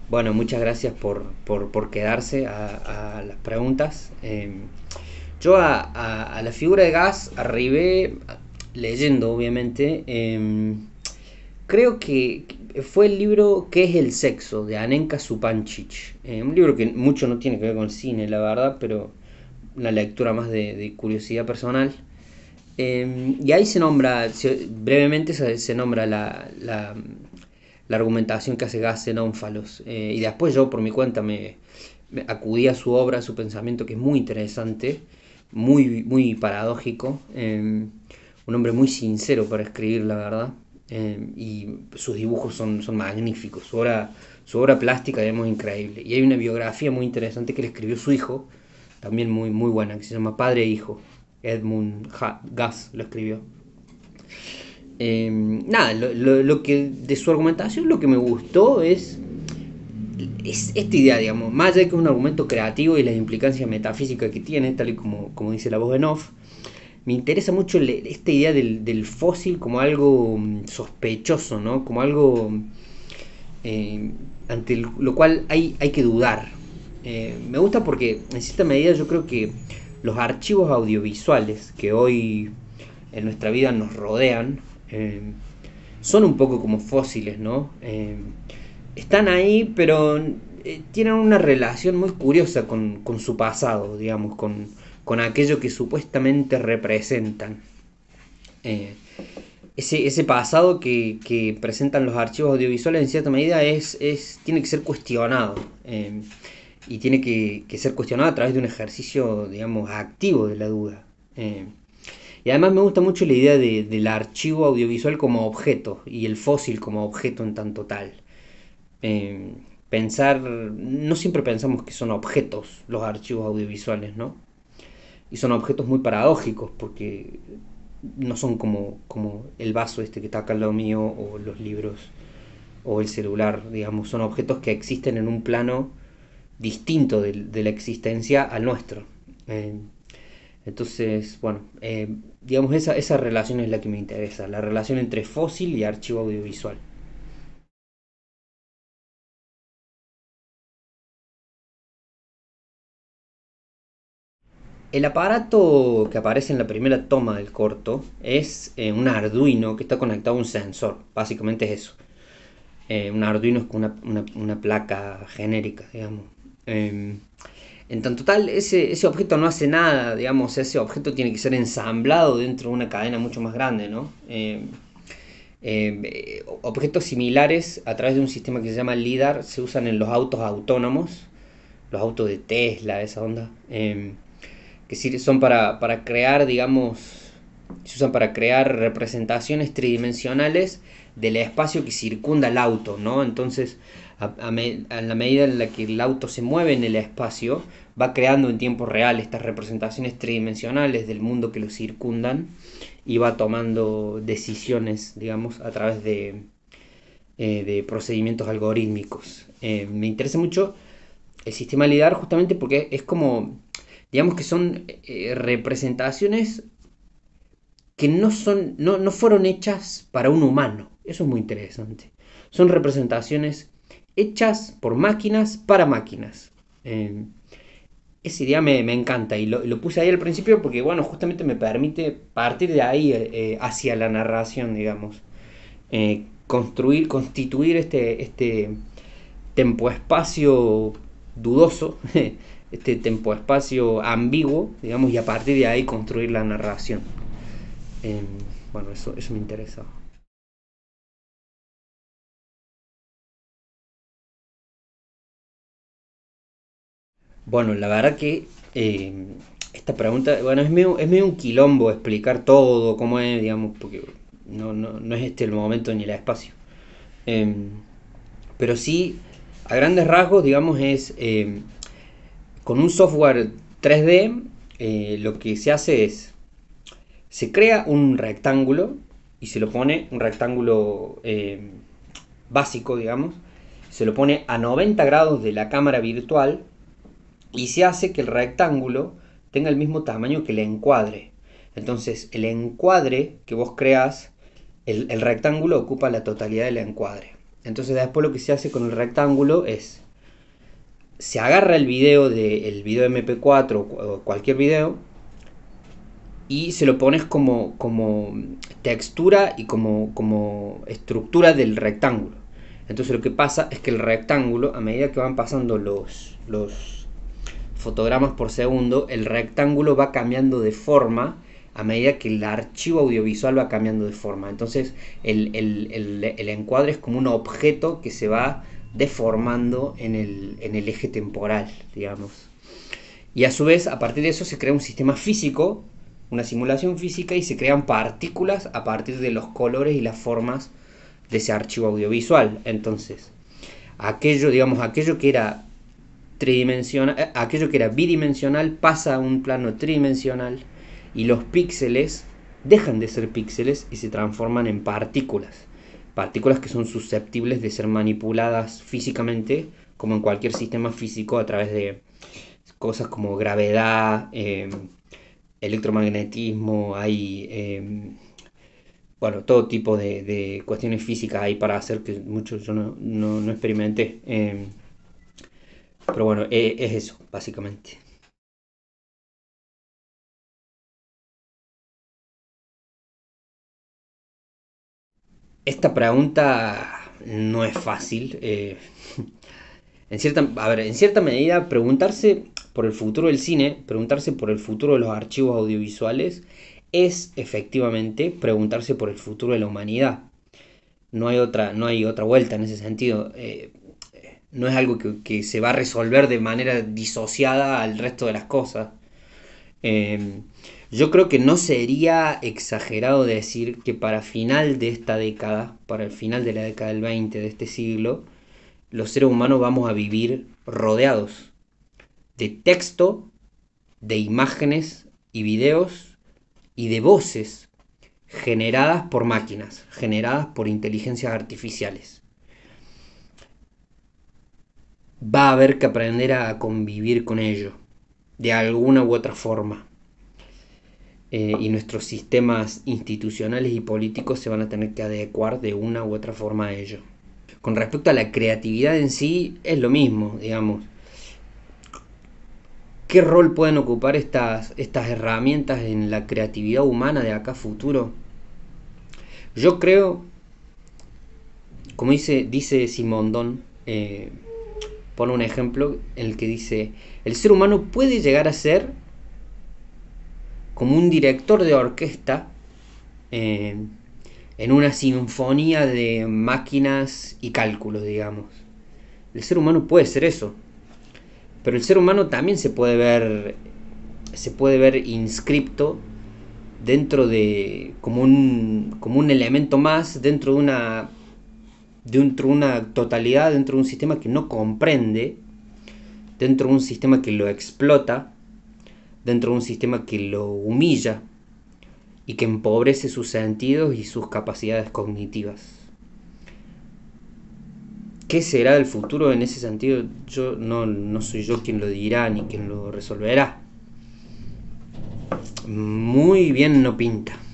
Bueno, muchas gracias por quedarse a las preguntas. Yo a la figura de Gas arribé leyendo, obviamente. Creo que fue el libro ¿Qué es el sexo? De Anenka Supancic. Un libro que mucho no tiene que ver con el cine, la verdad, pero una lectura más de curiosidad personal. Y ahí se nombra, brevemente se nombra la argumentación que hace Gas en Ónfalos. Y después yo por mi cuenta me acudí a su obra, a su pensamiento, que es muy interesante, muy paradójico. Un hombre muy sincero para escribir, la verdad. Y sus dibujos son magníficos. Su obra plástica es increíble. Y hay una biografía muy interesante que le escribió su hijo, también muy buena, que se llama Padre e Hijo. Edmund Gass lo escribió. Nada, lo que de su argumentación lo que me gustó es esta idea, digamos, más allá de que es un argumento creativo y la implicancia metafísica que tiene, tal y como dice la voz en off, me interesa mucho esta idea del fósil como algo sospechoso, ¿no? Como algo eh, ante lo cual hay que dudar. Me gusta porque en cierta medida yo creo que los archivos audiovisuales que hoy en nuestra vida nos rodean son un poco como fósiles, ¿no? Están ahí, pero tienen una relación muy curiosa con su pasado, digamos, con aquello que supuestamente representan. Eh, ese pasado que presentan los archivos audiovisuales en cierta medida tiene que ser cuestionado. Y tiene que ser cuestionado a través de un ejercicio, digamos, activo de la duda. Y además me gusta mucho la idea del archivo audiovisual como objeto y el fósil como objeto en tanto tal. Eh, no siempre pensamos que son objetos los archivos audiovisuales, ¿no? Y son objetos muy paradójicos porque no son como el vaso este que está acá al lado mío o los libros o el celular, digamos, son objetos que existen en un plano distinto de la existencia al nuestro. Eh, entonces, bueno, digamos, esa relación es la que me interesa, la relación entre fósil y archivo audiovisual. El aparato que aparece en la primera toma del corto es un Arduino que está conectado a un sensor. Básicamente es eso. Un Arduino es como una placa genérica, digamos. Eh, en tanto tal, ese objeto no hace nada, digamos, ese objeto tiene que ser ensamblado dentro de una cadena mucho más grande, ¿no? Objetos similares a través de un sistema que se llama LIDAR se usan en los autos autónomos, los autos de Tesla, esa onda, que son para crear, digamos, se usan para crear representaciones tridimensionales del espacio que circunda el auto, ¿no? Entonces, a la medida en la que el auto se mueve en el espacio, va creando en tiempo real estas representaciones tridimensionales del mundo que lo circundan y va tomando decisiones, digamos, a través de procedimientos algorítmicos. Me interesa mucho el sistema LIDAR justamente porque es como, digamos que son representaciones que no fueron hechas para un humano. Eso es muy interesante. Son representaciones hechas por máquinas para máquinas. Eh, Esa idea me encanta y lo puse ahí al principio porque, bueno, justamente me permite partir de ahí hacia la narración, digamos. Constituir este tempo-espacio dudoso, este tempo-espacio ambiguo, digamos, y a partir de ahí construir la narración. Eh, bueno, eso me interesa. Bueno, la verdad que esta pregunta, bueno, es medio un quilombo explicar todo, cómo es, digamos, porque no es este el momento ni el espacio. Eh, pero sí, a grandes rasgos, digamos, es con un software 3D, lo que se hace es, se crea un rectángulo y se lo pone, un rectángulo básico, digamos, se lo pone a 90 grados de la cámara virtual y se hace que el rectángulo tenga el mismo tamaño que el encuadre. Entonces, el encuadre que vos creás, el rectángulo ocupa la totalidad del encuadre. Entonces después lo que se hace con el rectángulo es, se agarra el video MP4 o cualquier video y se lo pones como textura y como estructura del rectángulo. Entonces lo que pasa es que el rectángulo, a medida que van pasando los fotogramas por segundo, el rectángulo va cambiando de forma a medida que el archivo audiovisual va cambiando de forma. Entonces el encuadre es como un objeto que se va deformando en el eje temporal, digamos. Y a su vez, a partir de eso se crea un sistema físico, una simulación física, y se crean partículas a partir de los colores y las formas de ese archivo audiovisual. Entonces, aquello que era tridimensional, aquello que era bidimensional pasa a un plano tridimensional y los píxeles dejan de ser píxeles y se transforman en partículas. Partículas que son susceptibles de ser manipuladas físicamente, como en cualquier sistema físico, a través de cosas como gravedad, electromagnetismo, bueno, todo tipo de cuestiones físicas hay para hacer que mucho yo no experimenté. Pero bueno, es eso, básicamente. Esta pregunta no es fácil. En cierta medida, preguntarse por el futuro del cine, preguntarse por el futuro de los archivos audiovisuales, es efectivamente preguntarse por el futuro de la humanidad. No hay otra vuelta en ese sentido. No es algo que se va a resolver de manera disociada al resto de las cosas. Eh, yo creo que no sería exagerado decir que para final de esta década, para el final de la década del 20 de este siglo, los seres humanos vamos a vivir rodeados de texto, de imágenes y videos y de voces generadas por máquinas, generadas por inteligencias artificiales. Va a haber que aprender a convivir con ello, de alguna u otra forma. Y nuestros sistemas institucionales y políticos se van a tener que adecuar de una u otra forma a ello. Con respecto a la creatividad en sí, es lo mismo, digamos. ¿Qué rol pueden ocupar estas herramientas en la creatividad humana de acá a futuro? Yo creo, como dice Simondon, pone un ejemplo en el que dice, el ser humano puede llegar a ser como un director de orquesta en una sinfonía de máquinas y cálculos, digamos. El ser humano puede ser eso. Pero el ser humano también se puede ver inscripto dentro de como un elemento más dentro de una totalidad, dentro de un sistema que no comprende, dentro de un sistema que lo explota, dentro de un sistema que lo humilla y que empobrece sus sentidos y sus capacidades cognitivas. ¿Qué será el futuro en ese sentido? Yo no soy yo quien lo dirá ni quien lo resolverá. Muy bien no pinta.